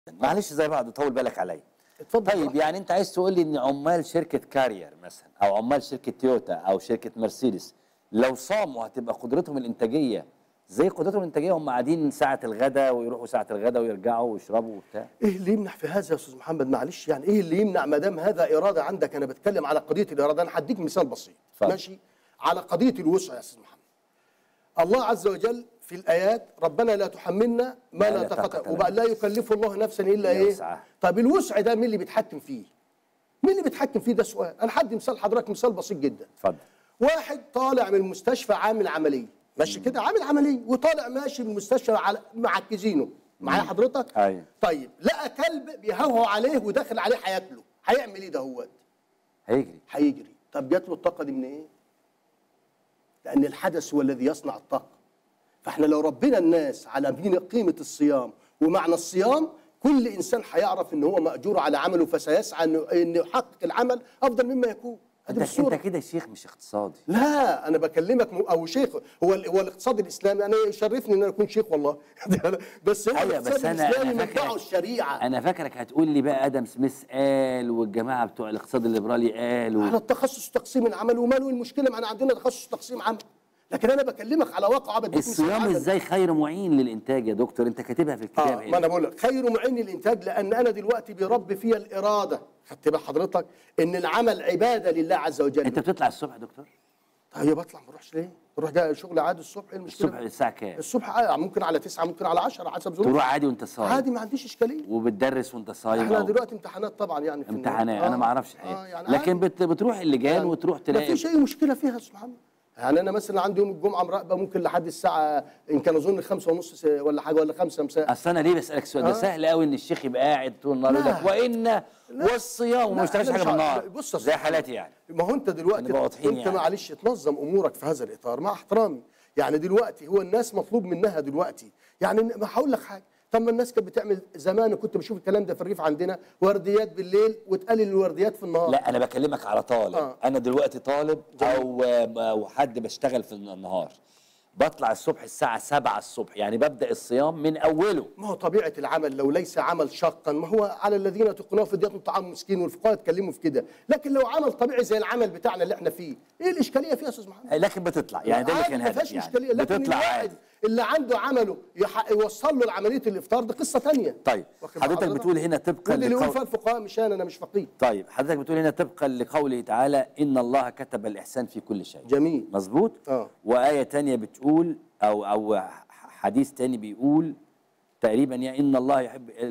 معلش زي بعض طول بالك عليا. اتفضل. طيب يعني انت عايز تقول لي ان عمال شركه كارير مثلا او عمال شركه تويوتا او شركه مرسيدس لو صاموا هتبقى قدرتهم الانتاجيه زي قدرتهم الانتاجيه هم قاعدين ساعه الغداء ويروحوا ساعه الغداء ويرجعوا ويشربوا وبتاع؟ ايه اللي يمنع في هذا يا استاذ محمد؟ معلش يعني ايه اللي يمنع ما دام هذا اراده عندك؟ انا بتكلم على قضيه الاراده. انا هديك مثال بسيط ماشي على قضيه الوسع يا استاذ محمد. الله عز وجل في الايات ربنا لا تحملنا ما لا طاقه وبقى لا يكلف الله نفسا الا ايه؟ طب الوسع ده مين اللي بيتحكم فيه؟ مين اللي بيتحكم فيه؟ ده سؤال. انا هدي مثال حضرتك، مثال بسيط جدا. اتفضل. واحد طالع من المستشفى عامل عمليه ماشي كده، عامل عمليه وطالع ماشي من المستشفى معكزينه معايا حضرتك؟ ايوه. طيب لقى كلب بيهوهو عليه وداخل عليه هياكله، هيعمل ايه دهوت؟ هيجري. طب جات له الطاقه دي من ايه؟ لان الحدث هو الذي يصنع الطاقه. فاحنا لو ربينا الناس على قيمه الصيام ومعنى الصيام، كل انسان هيعرف ان هو ماجور على عمله، فسيسعى انه يحقق العمل افضل مما يكون. انت كده شيخ مش اقتصادي. لا انا بكلمك او شيخ. هو الاقتصاد الاسلامي انا يشرفني ان انا اكون شيخ والله. بس هو الاقتصاد الاسلامي منبعه الشريعه. انا فاكرك هتقول لي بقى ادم سميث قال والجماعه بتوع الاقتصاد الليبرالي قالوا على التخصص وتقسيم العمل، وماله المشكله؟ ما انا عندنا تخصص وتقسيم عمل، لكن انا بكلمك على واقع. الصيام ازاي خير معين للانتاج يا دكتور؟ انت كاتبها في الكتاب ما انا بقول لك خير معين للانتاج، لان انا دلوقتي بيربي فيها الاراده. خدت بال حضرتك ان العمل عباده لله عز وجل. انت بتطلع الصبح يا دكتور؟ طيب بطلع، ما اروحش ليه؟ بروح جاي شغل عادي الصبح. ايه المشكله؟ الصبح الساعه كام؟ الصبح ممكن على 9 ممكن على 10 حسب ظروفك. تروح عادي وانت صايم؟ عادي ما عنديش اشكاليه. وبتدرس وانت صايم؟ احنا دلوقتي امتحانات طبعا يعني في امتحانات. انا ما اعرفش الحقيقه يعني لكن بتروح اللجان يعني وتروح تلاقي ما فيش اي مشكله فيها يا استاذ محمد. يعني انا مثلا عندي يوم الجمعه مراقبه ممكن لحد الساعه ان كان اظن 5:30 ولا حاجه ولا 5 مساء. اصل انا ليه بسالك السؤال ده؟ سهل قوي ان الشيخ يبقى قاعد طول النهار يقول لك وان والصيام وما يشتغلش حاجه بالنهار. بص زي حالاتي يعني. ما هو انت دلوقتي انت معلش تنظم امورك في هذا الاطار مع احترامي. يعني دلوقتي هو الناس مطلوب منها دلوقتي، يعني ما هقول لك حاجه. طب ما الناس كانت بتعمل زمان، كنت بشوف الكلام ده في الريف عندنا، ورديات بالليل وتقلل الورديات في النهار. لا انا بكلمك على طالب. انا دلوقتي طالب او حد بشتغل في النهار، بطلع الصبح الساعة 7 الصبح، يعني ببدأ الصيام من أوله. ما هو طبيعة العمل لو ليس عمل شاقا، ما هو على الذين يتقون في دياتهم طعام مسكين، والفقهاء اتكلموا في كده. لكن لو عمل طبيعي زي العمل بتاعنا اللي احنا فيه، ايه الإشكالية فيها يا أستاذ محمد؟ لكن بتطلع يعني ده اللي كان هدف. ما فيهاش إشكالية، لكن بتطلع عادي. اللي عنده عمله يوصل له لعملية الإفطار، ده قصة ثانية. طيب حضرتك بتقول هنا طبقا اللي يقول فيها الفقهاء مش أنا مش فقيه. طيب حضرتك بتقول هنا طبقا لقوله تعالى إن الله كتب الإحسان في كل شيء. جميل. مظبوط؟ وآية ثانية بتقول أو حديث تاني بيقول تقريبا يا ان الله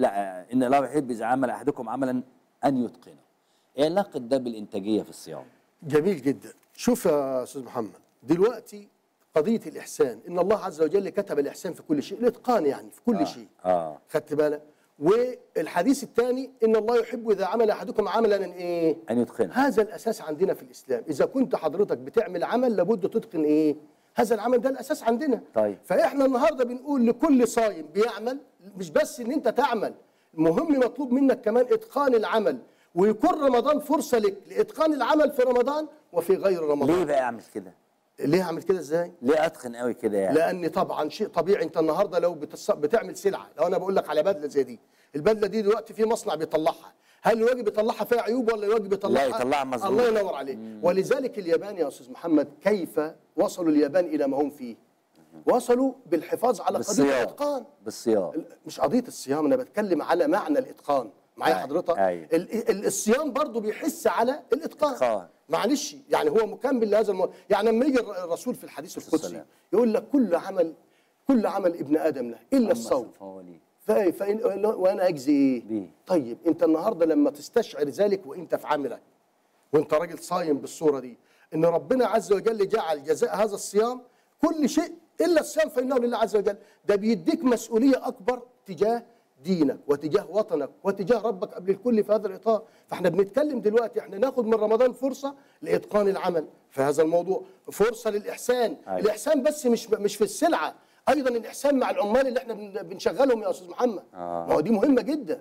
يحب اذا عمل احدكم عملا ان يتقنه. ايه علاقه ده بالانتاجيه في الصيام؟ جميل جدا. شوف يا استاذ محمد، دلوقتي قضيه الاحسان، ان الله عز وجل كتب الاحسان في كل شيء، الاتقان يعني في كل شيء. خدت بالك؟ والحديث الثاني ان الله يحب اذا عمل احدكم عملا ايه؟ ان يتقنه. هذا الاساس عندنا في الاسلام. اذا كنت حضرتك بتعمل عمل لابد تتقن ايه؟ هذا العمل، ده الاساس عندنا. طيب فاحنا النهارده بنقول لكل صايم بيعمل، مش بس ان انت تعمل، مهم مطلوب منك كمان اتقان العمل، ويكون رمضان فرصه لك لاتقان العمل في رمضان وفي غير رمضان. ليه بقى اعمل كده؟ ليه اعمل كده ازاي؟ ليه اتقن قوي كده يعني؟ لان طبعا شيء طبيعي. انت النهارده لو بتعمل سلعه، لو انا بقول لك على بدله زي دي، البدله دي دلوقتي في مصنع بيطلعها، هل الواجب يطلعها فيها عيوب ولا الواجب يطلعها؟ لا يطلعها مظبوط. الله ينور عليك. ولذلك اليابان يا استاذ محمد، كيف وصلوا اليابان الى ما هم فيه؟ وصلوا بالحفاظ على قضيه الاتقان. بالصيام. مش قضيه الصيام، انا بتكلم على معنى الاتقان. معايا حضرتك؟ الصيام برضه بيحس على الاتقان. معلش يعني هو مكمل لهذا يعني لما يجي الرسول في الحديث القدسي يقول لك كل عمل ابن ادم له الا الصوم وانا اجزي ايه؟ طيب انت النهارده لما تستشعر ذلك وانت في عملك وانت راجل صايم بالصوره دي، ان ربنا عز وجل جعل جزاء هذا الصيام كل شيء الا الصيام فانه لله عز وجل، ده بيديك مسؤوليه اكبر تجاه دينك وتجاه وطنك وتجاه ربك قبل الكل في هذا الاطار. فاحنا بنتكلم دلوقتي احنا ناخد من رمضان فرصه لاتقان العمل في هذا الموضوع، فرصه للاحسان. الاحسان بس مش في السلعه، ايضا الاحسان مع العمال اللي احنا بنشغلهم يا استاذ محمد. ما هو دي مهمه جدا.